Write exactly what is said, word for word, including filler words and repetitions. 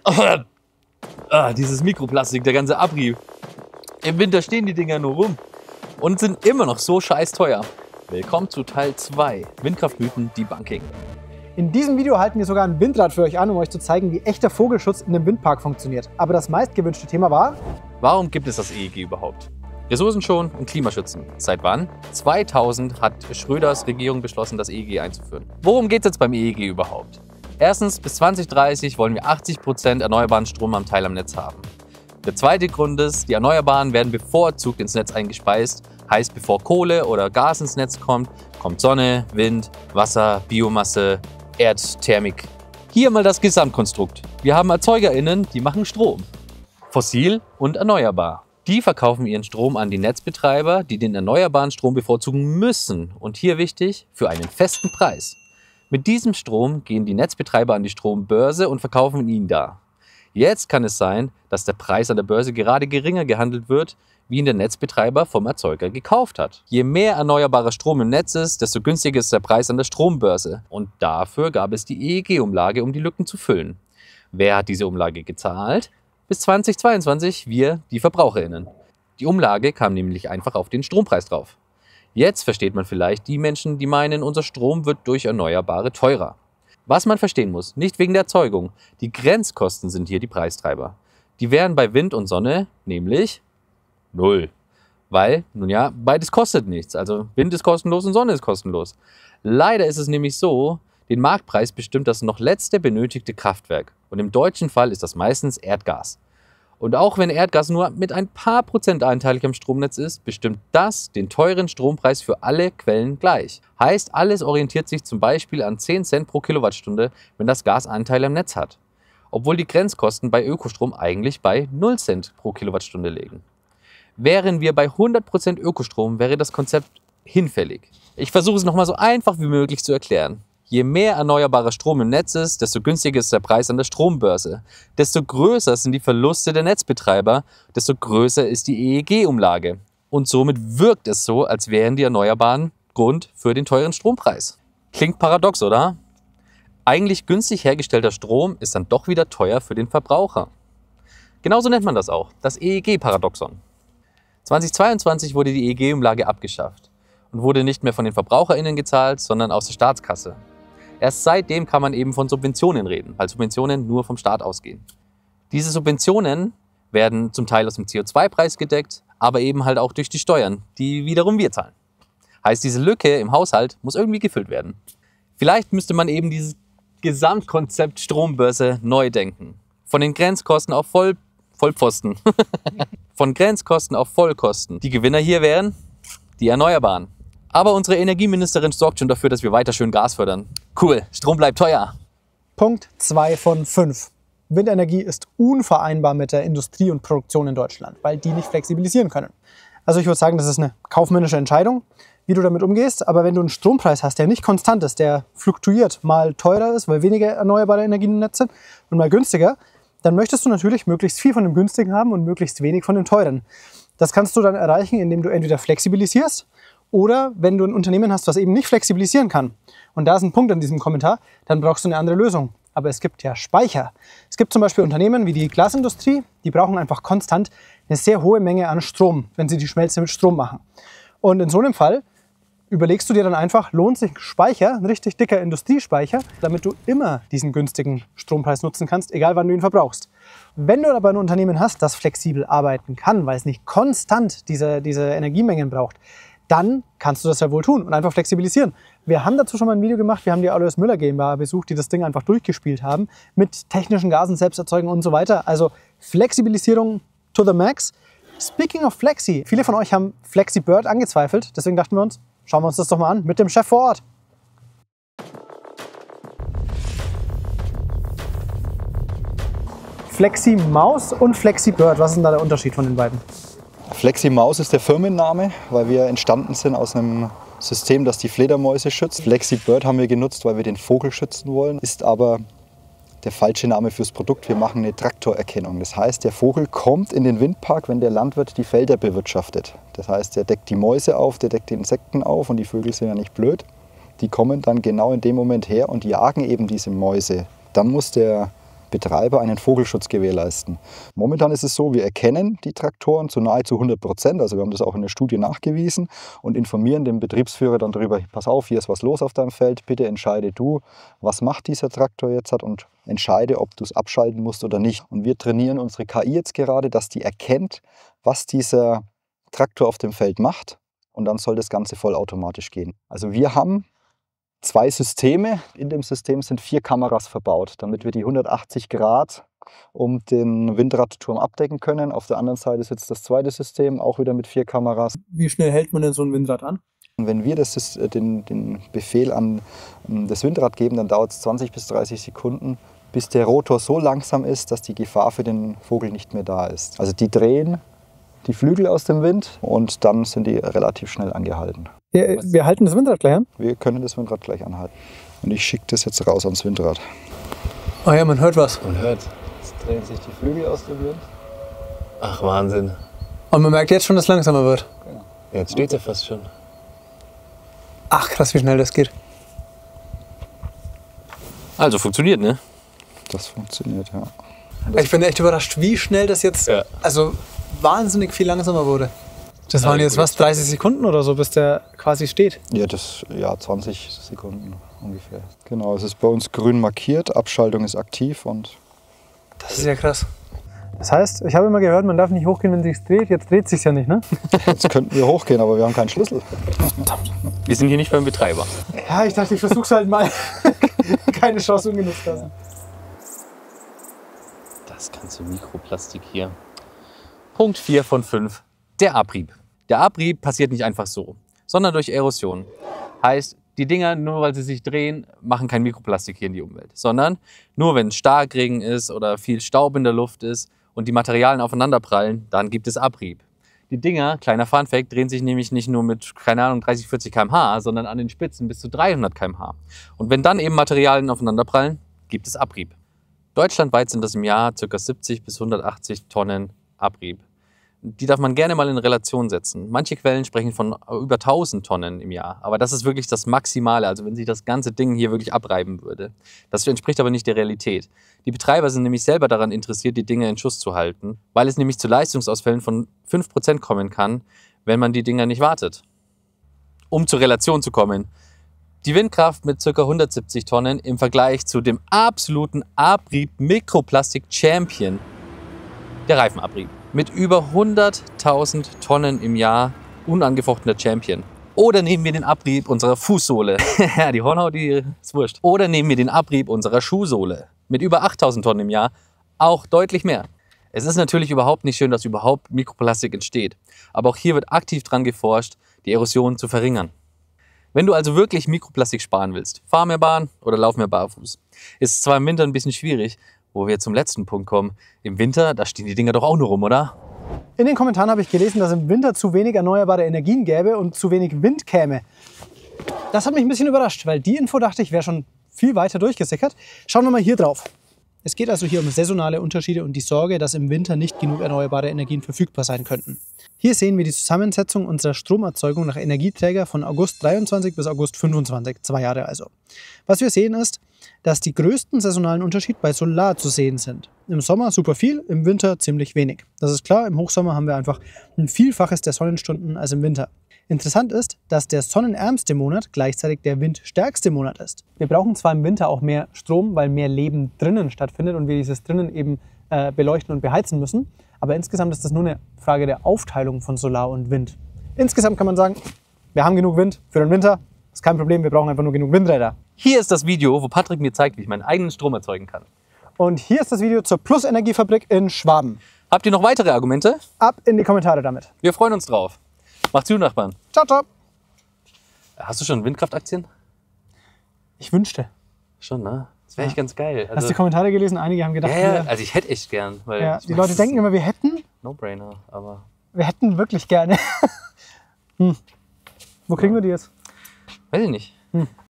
Ah, dieses Mikroplastik, der ganze Abrieb. Im Winter stehen die Dinger nur rum und sind immer noch so scheiß teuer. Willkommen zu Teil zwei, Windkraftmythen Debunking. In diesem Video halten wir sogar ein Windrad für euch an, um euch zu zeigen, wie echter Vogelschutz in einem Windpark funktioniert. Aber das meistgewünschte Thema war: Warum gibt es das E E G überhaupt? Ressourcen schonen und Klimaschützen. Seit wann? zweitausend hat Schröders Regierung beschlossen, das E E G einzuführen. Worum geht es jetzt beim E E G überhaupt? Erstens, bis zwanzig dreißig wollen wir achtzig Prozent erneuerbaren Strom am Teil am Netz haben. Der zweite Grund ist, die Erneuerbaren werden bevorzugt ins Netz eingespeist. Heißt, bevor Kohle oder Gas ins Netz kommt, kommt Sonne, Wind, Wasser, Biomasse, Erdthermik. Hier mal das Gesamtkonstrukt. Wir haben ErzeugerInnen, die machen Strom. Fossil und erneuerbar. Die verkaufen ihren Strom an die Netzbetreiber, die den erneuerbaren Strom bevorzugen müssen. Und hier wichtig, für einen festen Preis. Mit diesem Strom gehen die Netzbetreiber an die Strombörse und verkaufen ihn da. Jetzt kann es sein, dass der Preis an der Börse gerade geringer gehandelt wird, wie ihn der Netzbetreiber vom Erzeuger gekauft hat. Je mehr erneuerbarer Strom im Netz ist, desto günstiger ist der Preis an der Strombörse. Und dafür gab es die E E G-Umlage, um die Lücken zu füllen. Wer hat diese Umlage gezahlt? Bis zweitausendzweiundzwanzig wir, die VerbraucherInnen. Die Umlage kam nämlich einfach auf den Strompreis drauf. Jetzt versteht man vielleicht die Menschen, die meinen, unser Strom wird durch Erneuerbare teurer. Was man verstehen muss, nicht wegen der Erzeugung. Die Grenzkosten sind hier die Preistreiber. Die wären bei Wind und Sonne nämlich null. Weil, nun ja, beides kostet nichts. Also Wind ist kostenlos und Sonne ist kostenlos. Leider ist es nämlich so, den Marktpreis bestimmt das noch letzte benötigte Kraftwerk. Und im deutschen Fall ist das meistens Erdgas. Und auch wenn Erdgas nur mit ein paar Prozent einteilig am Stromnetz ist, bestimmt das den teuren Strompreis für alle Quellen gleich. Heißt, alles orientiert sich zum Beispiel an zehn Cent pro Kilowattstunde, wenn das Gas Anteil am Netz hat. Obwohl die Grenzkosten bei Ökostrom eigentlich bei null Cent pro Kilowattstunde liegen. Wären wir bei hundert Prozent Ökostrom, wäre das Konzept hinfällig. Ich versuche es nochmal so einfach wie möglich zu erklären. Je mehr erneuerbarer Strom im Netz ist, desto günstiger ist der Preis an der Strombörse. Desto größer sind die Verluste der Netzbetreiber, desto größer ist die E E G-Umlage. Und somit wirkt es so, als wären die Erneuerbaren Grund für den teuren Strompreis. Klingt paradox, oder? Eigentlich günstig hergestellter Strom ist dann doch wieder teuer für den Verbraucher. Genauso nennt man das auch, das E E G-Paradoxon. zweitausendzweiundzwanzig wurde die E E G-Umlage abgeschafft und wurde nicht mehr von den VerbraucherInnen gezahlt, sondern aus der Staatskasse. Erst seitdem kann man eben von Subventionen reden, weil Subventionen nur vom Staat ausgehen. Diese Subventionen werden zum Teil aus dem C O zwei Preis gedeckt, aber eben halt auch durch die Steuern, die wiederum wir zahlen. Heißt, diese Lücke im Haushalt muss irgendwie gefüllt werden. Vielleicht müsste man eben dieses Gesamtkonzept Strombörse neu denken. Von den Grenzkosten auf Voll Vollpfosten. Von Grenzkosten auf Vollkosten. Die Gewinner hier wären die Erneuerbaren. Aber unsere Energieministerin sorgt schon dafür, dass wir weiter schön Gas fördern. Cool, Strom bleibt teuer. Punkt zwei von fünf. Windenergie ist unvereinbar mit der Industrie und Produktion in Deutschland, weil die nicht flexibilisieren können. Also ich würde sagen, das ist eine kaufmännische Entscheidung, wie du damit umgehst. Aber wenn du einen Strompreis hast, der nicht konstant ist, der fluktuiert, mal teurer ist, weil weniger erneuerbare Energien im Netz sind und mal günstiger, dann möchtest du natürlich möglichst viel von dem Günstigen haben und möglichst wenig von dem Teuren. Das kannst du dann erreichen, indem du entweder flexibilisierst oder wenn du ein Unternehmen hast, was eben nicht flexibilisieren kann. Und da ist ein Punkt an diesem Kommentar, dann brauchst du eine andere Lösung. Aber es gibt ja Speicher. Es gibt zum Beispiel Unternehmen wie die Glasindustrie, die brauchen einfach konstant eine sehr hohe Menge an Strom, wenn sie die Schmelze mit Strom machen. Und in so einem Fall überlegst du dir dann einfach, lohnt sich ein Speicher, ein richtig dicker Industriespeicher, damit du immer diesen günstigen Strompreis nutzen kannst, egal wann du ihn verbrauchst. Wenn du aber ein Unternehmen hast, das flexibel arbeiten kann, weil es nicht konstant diese, diese Energiemengen braucht, dann kannst du das ja wohl tun und einfach flexibilisieren. Wir haben dazu schon mal ein Video gemacht, wir haben die Alois Müller GmbH besucht, die das Ding einfach durchgespielt haben, mit technischen Gasen selbst erzeugen und so weiter. Also Flexibilisierung to the max. Speaking of Flexi, viele von euch haben FlexiBird angezweifelt, deswegen dachten wir uns, schauen wir uns das doch mal an mit dem Chef vor Ort. FlexiMaus und FlexiBird, was ist denn da der Unterschied von den beiden? FlexiMaus ist der Firmenname, weil wir entstanden sind aus einem System, das die Fledermäuse schützt. FlexiBird haben wir genutzt, weil wir den Vogel schützen wollen, ist aber der falsche Name fürs Produkt. Wir machen eine Traktorerkennung. Das heißt, der Vogel kommt in den Windpark, wenn der Landwirt die Felder bewirtschaftet. Das heißt, der deckt die Mäuse auf, der deckt die Insekten auf und die Vögel sind ja nicht blöd. Die kommen dann genau in dem Moment her und jagen eben diese Mäuse. Dann muss der Betreiber einen Vogelschutz gewährleisten. Momentan ist es so, wir erkennen die Traktoren zu nahezu hundert Prozent, also wir haben das auch in der Studie nachgewiesen und informieren den Betriebsführer dann darüber, pass auf, hier ist was los auf deinem Feld, bitte entscheide du, was macht dieser Traktor jetzt und entscheide, ob du es abschalten musst oder nicht. Und wir trainieren unsere K I jetzt gerade, dass die erkennt, was dieser Traktor auf dem Feld macht und dann soll das Ganze vollautomatisch gehen. Also wir haben zwei Systeme. In dem System sind vier Kameras verbaut, damit wir die hundertachtzig Grad um den Windradturm abdecken können. Auf der anderen Seite sitzt das zweite System, auch wieder mit vier Kameras. Wie schnell hält man denn so ein Windrad an? Und wenn wir das, den, den Befehl an das Windrad geben, dann dauert es zwanzig bis dreißig Sekunden, bis der Rotor so langsam ist, dass die Gefahr für den Vogel nicht mehr da ist. Also die drehen die Flügel aus dem Wind und dann sind die relativ schnell angehalten. Wir, wir halten das Windrad gleich an? Wir können das Windrad gleich anhalten. Und ich schicke das jetzt raus ans Windrad. Oh ja, man hört was. Man hört. Jetzt drehen sich die Flügel aus dem Wind. Ach, Wahnsinn. Und man merkt jetzt schon, dass es langsamer wird. Genau. Jetzt steht er fast schon. Ach krass, wie schnell das geht. Also funktioniert, ne? Das funktioniert, ja. Ich bin echt überrascht, wie schnell das jetzt, Ja. also wahnsinnig viel langsamer wurde. Das waren jetzt was, dreißig Sekunden oder so, bis der quasi steht. Ja, das, ja, zwanzig Sekunden ungefähr. Genau, es ist bei uns grün markiert, Abschaltung ist aktiv und... Das ist ja krass. Das heißt, ich habe immer gehört, man darf nicht hochgehen, wenn es sich dreht. Jetzt dreht es sich ja nicht, ne? Jetzt könnten wir hochgehen, aber wir haben keinen Schlüssel. Wir sind hier nicht beim Betreiber. Ja, ich dachte, ich versuch's halt mal. Keine Chance ungenutzt lassen. Das ganze Mikroplastik hier. Punkt vier von fünf. Der Abrieb. Der Abrieb passiert nicht einfach so, sondern durch Erosion. Heißt, die Dinger, nur weil sie sich drehen, machen kein Mikroplastik hier in die Umwelt. Sondern nur wenn Starkregen ist oder viel Staub in der Luft ist und die Materialien aufeinanderprallen, dann gibt es Abrieb. Die Dinger, kleiner Funfact, drehen sich nämlich nicht nur mit, keine Ahnung, dreißig, vierzig Kilometer pro Stunde, sondern an den Spitzen bis zu dreihundert Kilometer pro Stunde. Und wenn dann eben Materialien aufeinanderprallen, gibt es Abrieb. Deutschlandweit sind das im Jahr ca. siebzig bis hundertachtzig Tonnen Abrieb. Die darf man gerne mal in Relation setzen. Manche Quellen sprechen von über tausend Tonnen im Jahr. Aber das ist wirklich das Maximale, also wenn sich das ganze Ding hier wirklich abreiben würde. Das entspricht aber nicht der Realität. Die Betreiber sind nämlich selber daran interessiert, die Dinge in Schuss zu halten, weil es nämlich zu Leistungsausfällen von fünf Prozent kommen kann, wenn man die Dinger nicht wartet. Um zur Relation zu kommen. Die Windkraft mit ca. hundertsiebzig Tonnen im Vergleich zu dem absoluten Abrieb-Mikroplastik-Champion, der Reifenabrieb. Mit über hunderttausend Tonnen im Jahr unangefochtener Champion. Oder nehmen wir den Abrieb unserer Fußsohle. Ja, die Hornhaut, die ist wurscht. Oder nehmen wir den Abrieb unserer Schuhsohle. Mit über achttausend Tonnen im Jahr auch deutlich mehr. Es ist natürlich überhaupt nicht schön, dass überhaupt Mikroplastik entsteht. Aber auch hier wird aktiv dran geforscht, die Erosion zu verringern. Wenn du also wirklich Mikroplastik sparen willst, fahr mehr Bahn oder lauf mehr barfuß. Ist zwar im Winter ein bisschen schwierig, wo wir zum letzten Punkt kommen. Im Winter, da stehen die Dinger doch auch nur rum, oder? In den Kommentaren habe ich gelesen, dass im Winter zu wenig erneuerbare Energien gäbe und zu wenig Wind käme. Das hat mich ein bisschen überrascht, weil die Info, dachte ich, wäre schon viel weiter durchgesickert. Schauen wir mal hier drauf. Es geht also hier um saisonale Unterschiede und die Sorge, dass im Winter nicht genug erneuerbare Energien verfügbar sein könnten. Hier sehen wir die Zusammensetzung unserer Stromerzeugung nach Energieträger von August dreiundzwanzig bis August fünfundzwanzig, zwei Jahre also. Was wir sehen ist, dass die größten saisonalen Unterschiede bei Solar zu sehen sind. Im Sommer super viel, im Winter ziemlich wenig. Das ist klar, im Hochsommer haben wir einfach ein Vielfaches der Sonnenstunden als im Winter. Interessant ist, dass der sonnenärmste Monat gleichzeitig der windstärkste Monat ist. Wir brauchen zwar im Winter auch mehr Strom, weil mehr Leben drinnen stattfindet und wir dieses drinnen eben äh, beleuchten und beheizen müssen, aber insgesamt ist das nur eine Frage der Aufteilung von Solar und Wind. Insgesamt kann man sagen, wir haben genug Wind für den Winter, ist kein Problem, wir brauchen einfach nur genug Windräder. Hier ist das Video, wo Patrick mir zeigt, wie ich meinen eigenen Strom erzeugen kann. Und hier ist das Video zur Plus-Energiefabrik in Schwaben. Habt ihr noch weitere Argumente? Ab in die Kommentare damit. Wir freuen uns drauf. Macht's gut, Nachbarn. Ciao, ciao. Hast du schon Windkraftaktien? Ich wünschte. Schon, ne? Das wäre echt ganz geil. Hast du die Kommentare gelesen? Einige haben gedacht, ja, ja, wir, also ich hätte echt gern. Weil ja, ich die mein, Leute denken immer, wir hätten. No-brainer, aber... Wir hätten wirklich gerne. hm. Wo kriegen wir die jetzt? Weiß ich nicht. Hm.